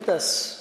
perguntas?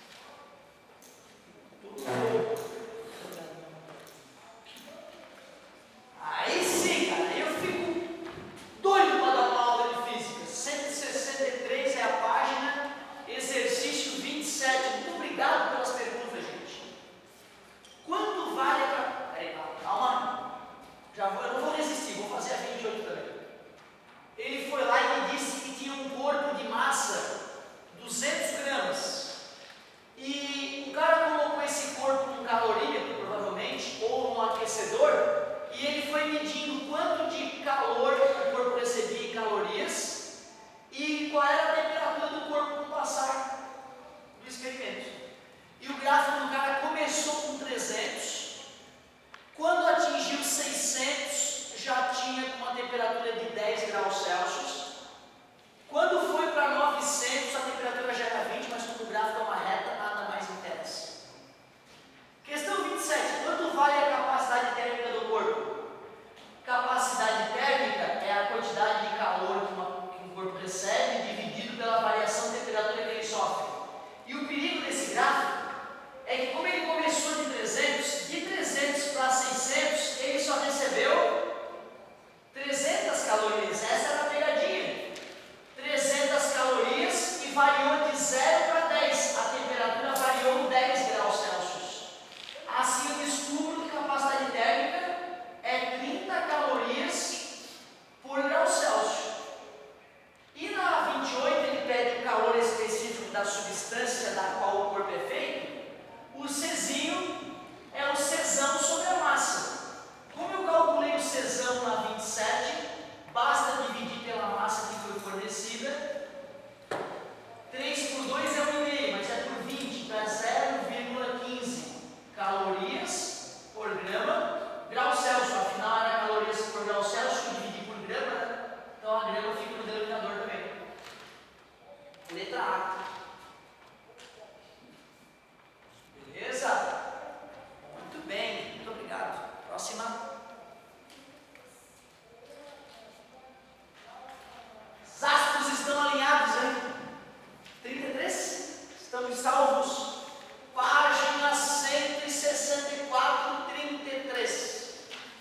Aí sim, cara, eu fico doido para dar uma aula de física. 163 é a página, exercício 27. Muito obrigado pelas perguntas, gente. Quanto vale a... Peraí, calma. Eu não vou resistir, vou fazer a 28 também. Ele foi lá e me disse que tinha um corpo de massa 200 gramas. E o cara colocou esse corpo num calorímetro, provavelmente, ou num aquecedor, e ele foi medindo quanto de calor o corpo recebia em calorias e qual era a temperatura do corpo no passar do experimento. E o gráfico do cara começou com 300, quando atingiu 600, já tinha uma temperatura de 10 graus Celsius. Quando foi para 900, a temperatura já era 20, mas quando o gráfico é uma reta, nada mais interessa. Questão 27. Quanto vale a capacidade térmica do corpo? Capacidade térmica é a quantidade de calor que um corpo recebe dividido pela variação de temperatura que ele sofre. E o perigo desse gráfico é que, como ele começou de 300 para 600, ele só recebeu 300 calorias. Essa era a pegadinha. 300 calorias e variou de 0 para 10. A temperatura variou 10 graus Celsius. Assim eu descubro que a capacidade térmica é 30 calorias por grau Celsius. E na 28 ele pede o calor específico da substância da qual o corpo é feito. O Czinho é o Czão sobre a massa. Como eu calculei o Czão na 27, basta dividir pela massa que foi fornecida. 3 por 2 é 1,5, mas é por 20, dá 0,15 calorias por grama, grau Celsius. Afinal, era calorias por grau Celsius que eu dividi por grama, né? Então a grama fica no denominador também. Letra A. Beleza? Muito bem, muito obrigado. Próxima. Os astros estão alinhados, hein? 33? Estamos salvos. Página 164, 33.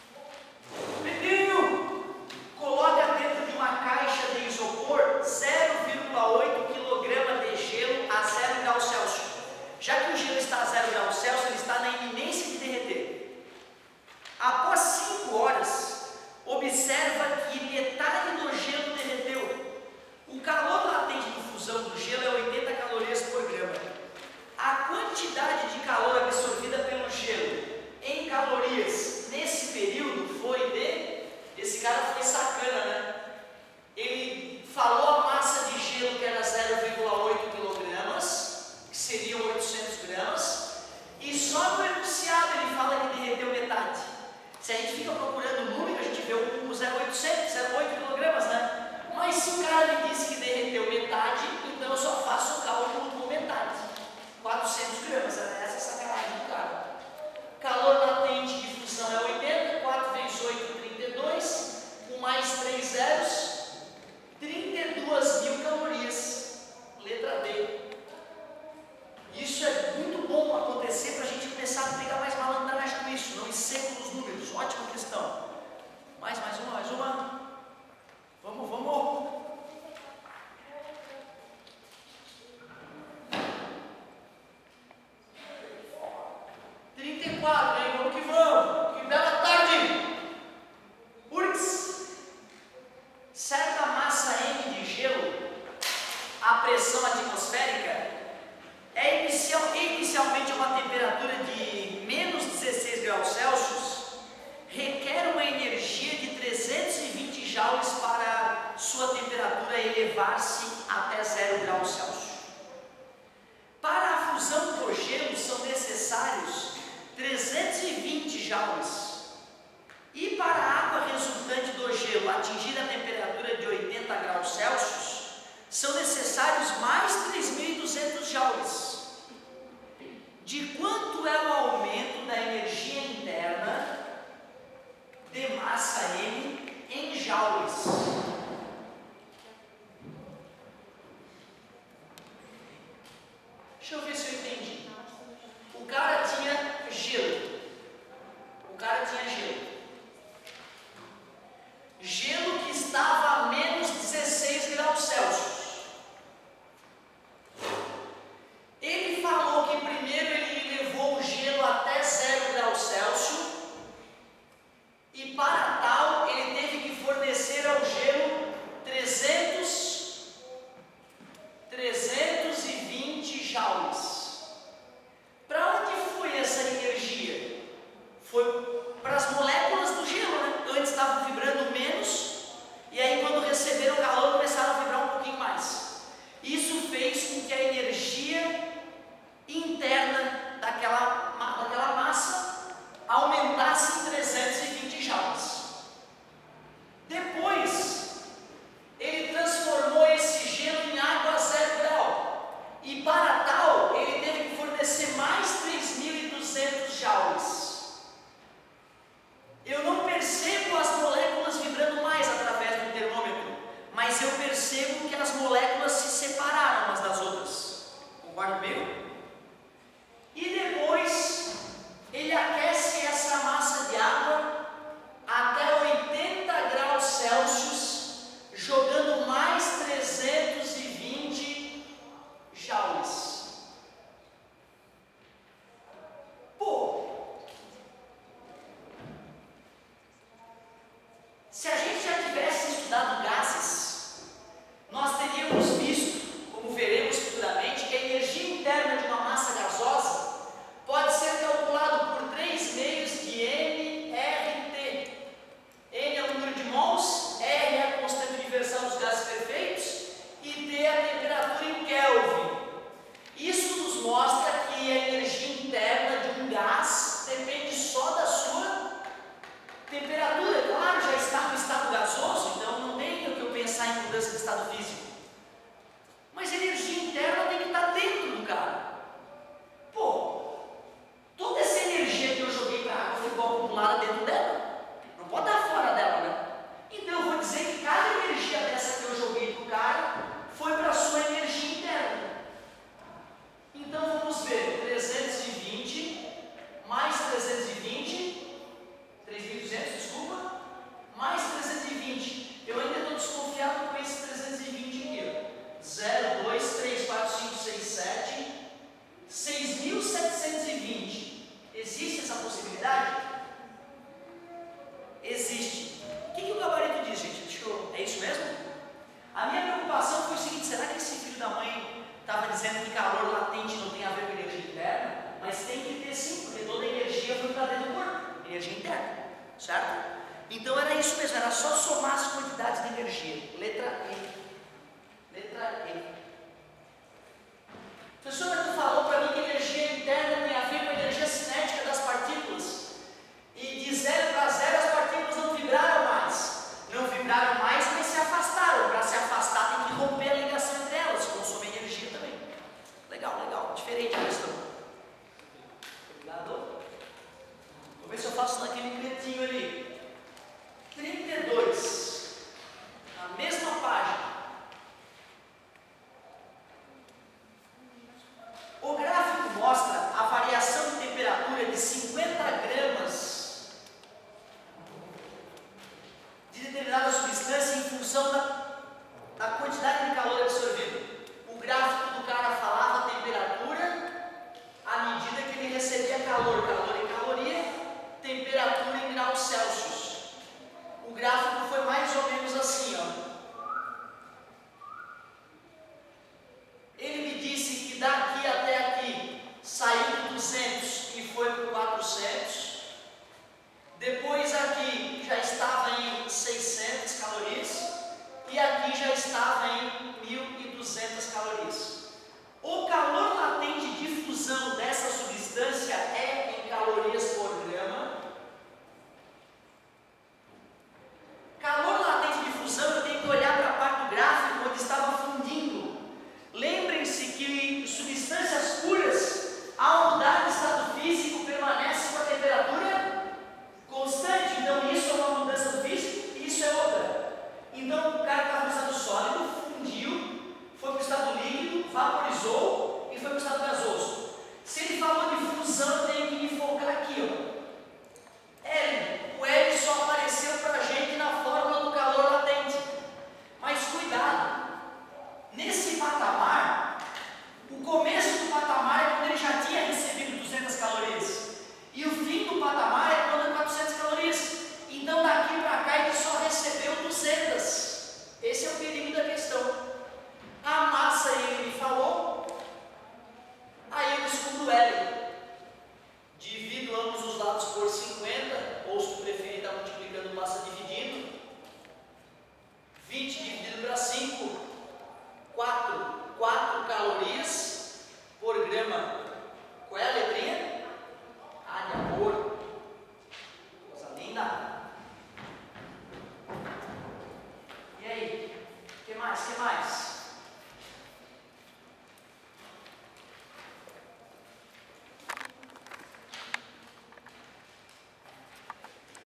Pedrinho, coloca dentro de uma caixa de isopor 0,8 kg de gelo a 0 graus Celsius. Já que o gelo está a 0 graus Celsius, ele está na iminência de derreter. Após 5 horas, observa que metade do gelo derreteu. O calor latente de fusão do gelo é 80 calorias por grama. A quantidade de calor absorvida pelo gelo em calorias nesse período foi de... Esse cara foi sacana, né? Ele falou a massa de gelo que era 0,8 kg, que seriam 800 gramas, e só no enunciado ele fala que derreteu metade. Se a gente fica procurando o número, a gente vê o 0,8 kg, né? Mas se o cara me disse que derreteu metade, então eu só faço o cálculo com metade. 400 gramas, essa é a sacanagem do cara. Calor latente de fusão é 80, 4 vezes 8, 32, com mais 3 zeros, 32.000 calorias. Letra B. Isso é muito bom acontecer para a gente começar a pegar mais malandragem com isso, não ir seco nos números. Ótima questão. Mais uma. Vamos. 34, hein? Vamos que vamos. Que bela tarde. Urx. Certa massa M de gelo, a pressão atmosférica, é inicialmente uma temperatura de menos 16 graus Celsius, requer uma energia de 320 joules para sua temperatura elevar-se até 0 graus Celsius. Para a fusão do gelo são necessários 320 joules. E para a água resultante do gelo atingir a temperatura de 80 graus Celsius, são necessários mais 3.200 joules. De quanto é o aumento da energia interna de massa M em joules? fornecer mais 3.200 joules. Eu não percebo as moléculas vibrando mais através do termômetro, mas eu percebo que as moléculas se separaram umas das outras. Concorda comigo? E depois ele aquece essa massa de água até 80 graus Celsius, jogando mais 320 joules. Pô, se a gente já tivesse estudado gases, nós teríamos visto, como veremos futuramente, que a energia interna de uma massa gasosa pode ser calculado por 3 meios de nRT. N é o número de mols, R é a constante de diversão dos gases perfeitos e T é a temperatura em Kelvin. Isso nos mostra que a energia interna de um gás depende só da sua temperatura. Claro, já está no estado gasoso, então não tem o que eu pensar em mudança de estado físico. Mas a energia interna tem que estar dentro do cara. Pô, toda essa energia que eu joguei para a água ficou acumulada dentro dela. Não pode estar fora dela, né? Então eu vou dizer que cada energia dessa que eu joguei para o cara foi para a sua energia interna. Então vamos ver, 320 mais 320, 3.200, desculpa, mais 320. Eu ainda estou desconfiado com esse 320 aqui. 0, 2, 3, 4, 5, 6, 7, 6.720. Existe essa possibilidade? Existe. O que o gabarito diz, gente? É isso mesmo? A minha preocupação foi o seguinte: será que esse filho da mãe estava dizendo que calor latente não tem a ver com energia interna? Mas tem que ter sim, porque toda energia foi para dentro do corpo, energia interna, certo? Então era isso mesmo, era só somar as quantidades de energia. Letra E. Letra E. Professor, tu falou para mim que a energia interna tem a ver com a energia cinética das partículas. E de 0 para 0 as partículas não vibraram mais. Não vibraram mais, mas se afastaram. Para se afastar tem que romper a ligação entre elas, consome energia também. Legal, legal, diferente.